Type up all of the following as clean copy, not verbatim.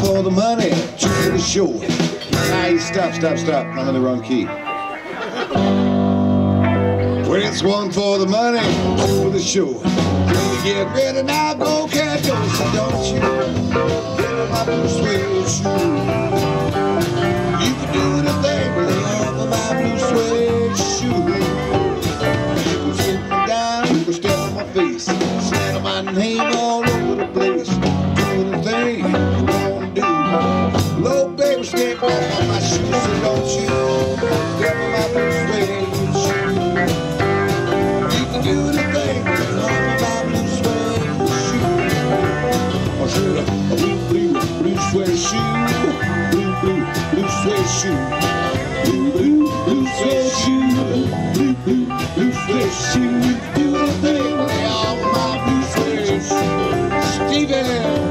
for the money, two for the show. Hey, stop. I'm in the wrong key. When it's one for the money, two for the show. When you get ready now, go cat go. So don't you get on my blue suede shoe. You can do the thing, but lay off of my blue suede shoe. You can sit me down, you can step on my face, slander my name all over the place. Do the thing you wanna do. Low baby, step off of my shoes, so don't you step on my blue suede shoe. You can do the thing, lay off of my blue suede shoe. Or should a blue suede shoe, blue suede shoe, blue suede shoe, blue suede shoe. Do the thing, lay off my blue suede shoe. Steven.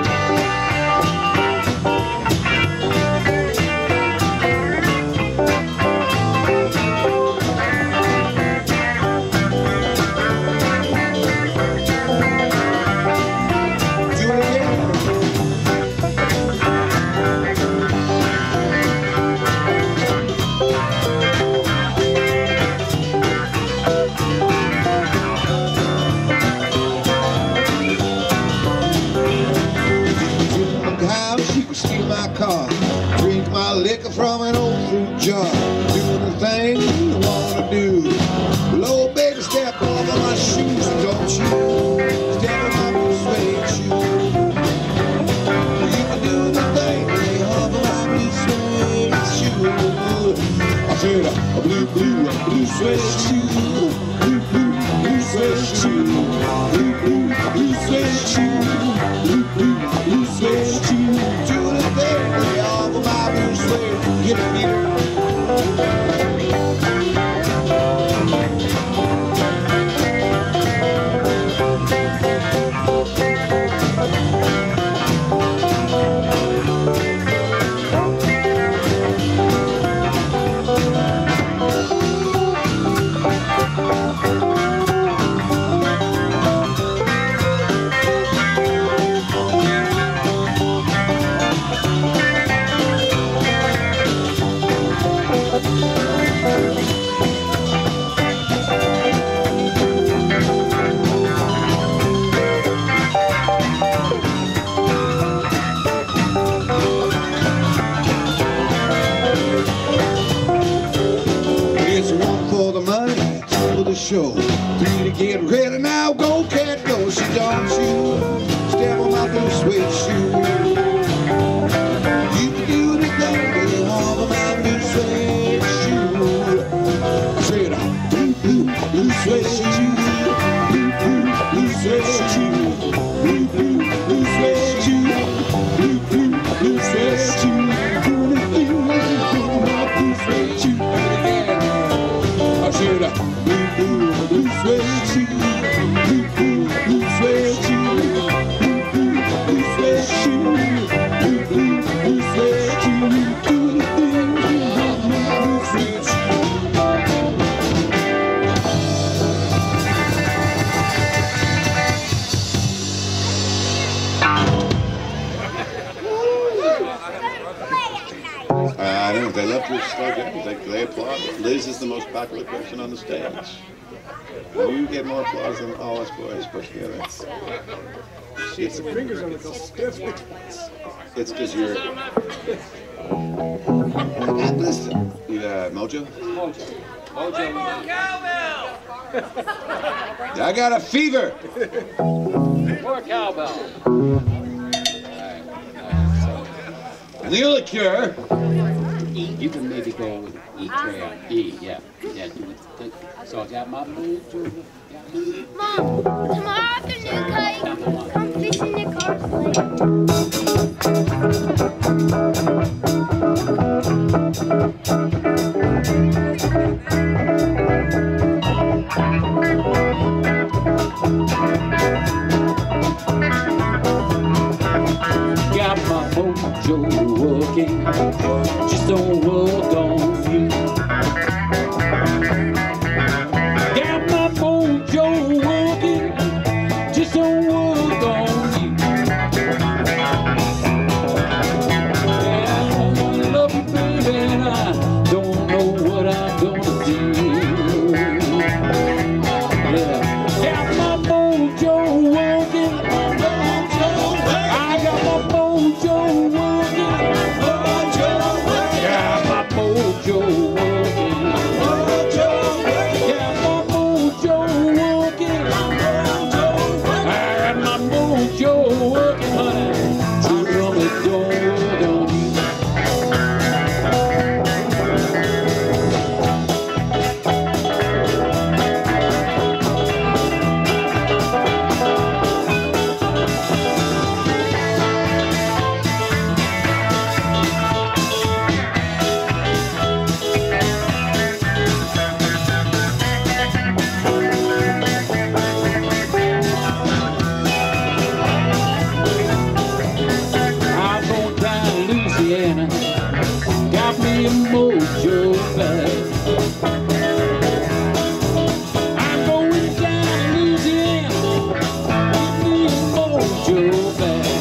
Drink my liquor from an old fruit jar. Doing the thing you wanna do. Low baby, step over my shoes. Don't you step on my blue suede shoe. You can do the thing, lay off of my blue suede shoe. I said a blue suede shoe. Blue suede shoe. Blue suede shoe. Blue suede shoe. Do the thing, lay off of my blue suede. Get it, Peter. Show. Three to get ready now, go cat go. So don't you step on my blue suede shoe. You can do the thing, lay off of my blue suede shoe. I said blue suede shoe. Blue suede shoe. Blue suede shoe. Blue suede shoe. Do the thing, lay off of my blue suede shoe. I said blue suede shoe, blue suede shoe, blue suede shoe, blue suede shoe. Do the thing, blue suede shoe. I don't know, they love to slow down, they applaud. Liz is the most popular person on the stage. You get more applause than all us boys put together. It's the fingers on the stiff. It's because you're... Listen, you Mojo? Mojo cowbell! I got a fever! More cowbell. The liqueur. E, you can maybe go with E crayon. E, yeah. Yeah, do it. So I got my mojo. Mom, tomorrow afternoon, come fixing the car Got my mojo working, just don't work on you. Got my mojo working, just don't work on you. don't work on you. Got me a mojo back. I'm going down to Louisiana. Got me a mojo back.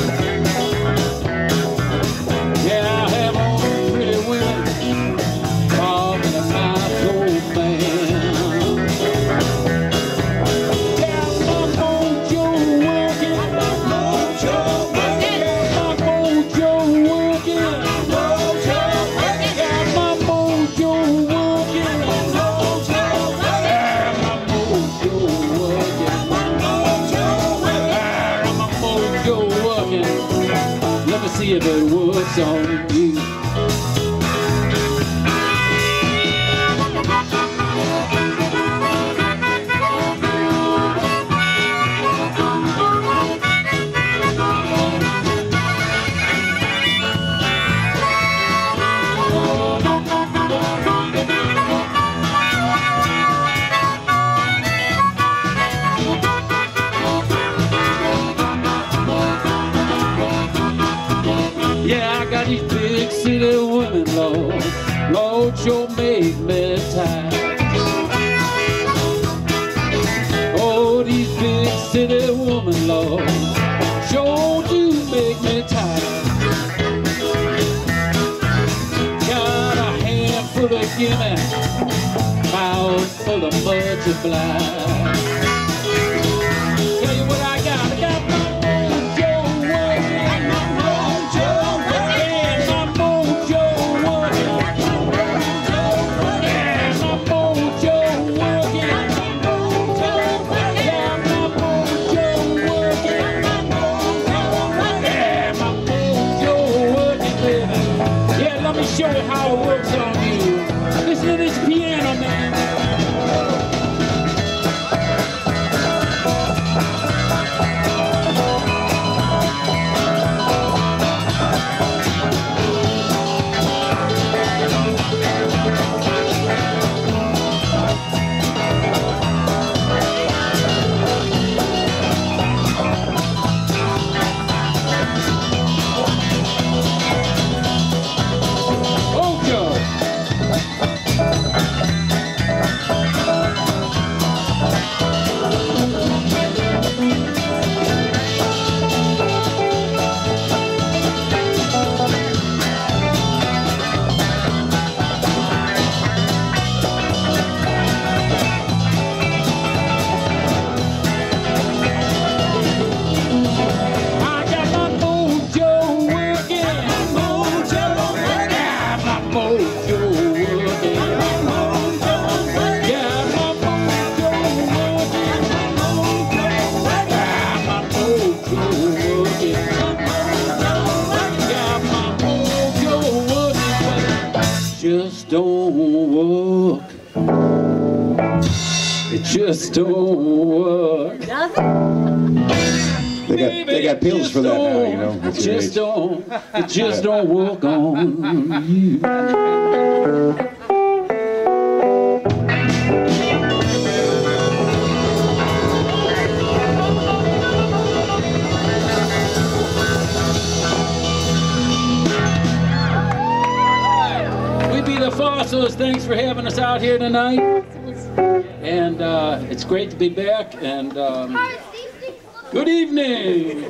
Yeah, I have all the pretty women talking to my old man. Got my mojo working. My mojo working. My mojo working. See if it works on you. Yeah, I got these big city women, Lord, Lord, sure make me tired. Oh, these big city women, Lord, sure do make me tired. Got a handful of gimme, mouth full of multiply. Tell you what I got my mojo working. Let me show you how it works on you. Listen to this piano, man. Just don't work. It just don't work. They got pills for that now, you know. It just don't work on you. The Fossils, thanks for having us out here tonight, and it's great to be back, and good evening.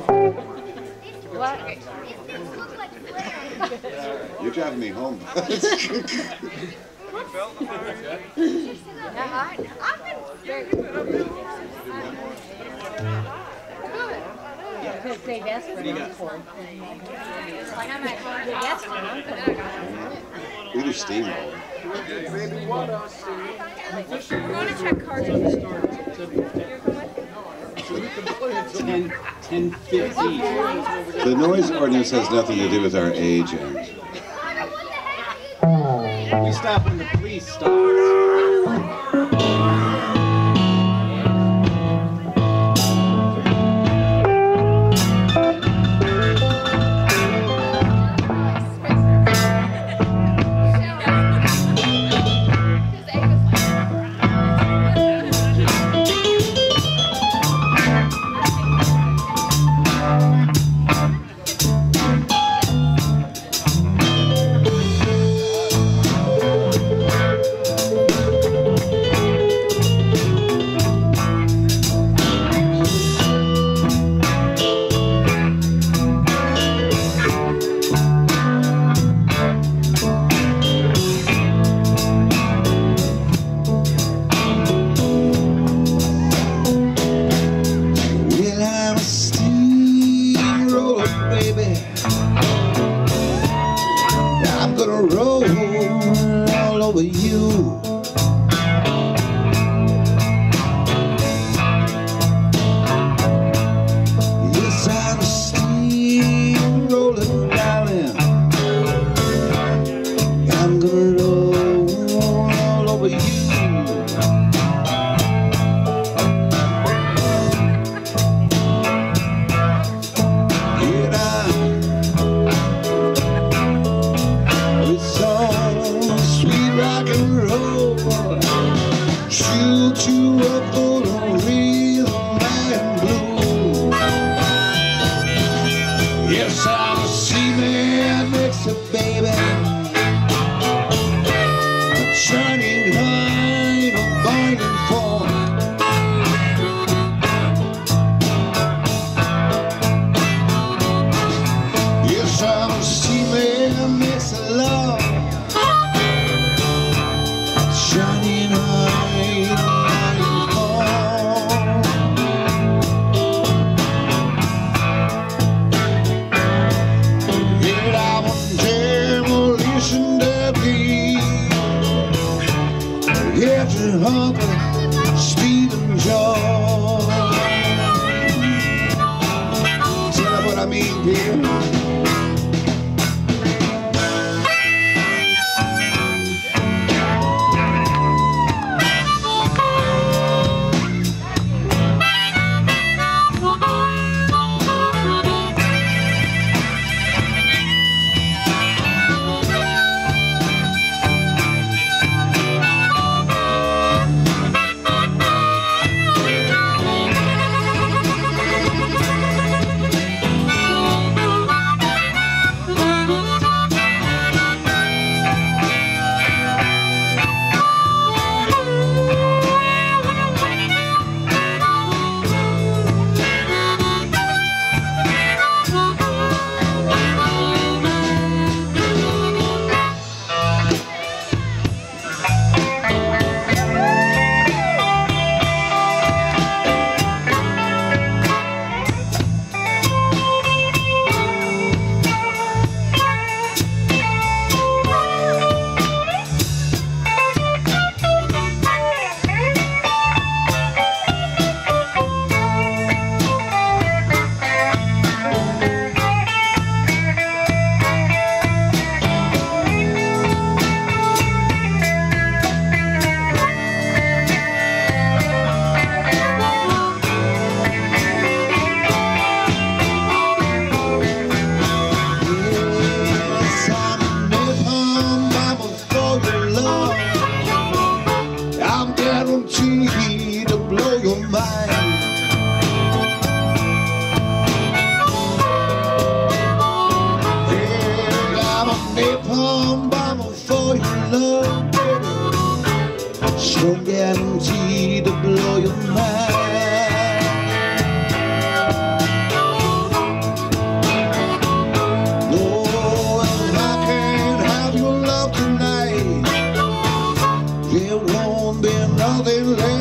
You're driving me home. Say that's for We do steamroll. Maybe what else? I want to check cards. 10:15. The noise ordinance has nothing to do with our age, and We stop when the police stop. I'm gonna roll all over you. Yes, I'm a steamroller, darling. I'm gonna roll all over you. Shoot you up on a rhythm and blues. Yes, I'm a seaman mixer, baby. A shining line of binding form. Yes, I'm a seaman mixer, love. Shining Hunter, Stephen John. Tell me what I mean, dear. To blow your mind. Yeah, I'm a napalm bomber for your love, baby. Sure guaranteed to blow your mind. No, if I can't have your love tonight, there won't be nothing left.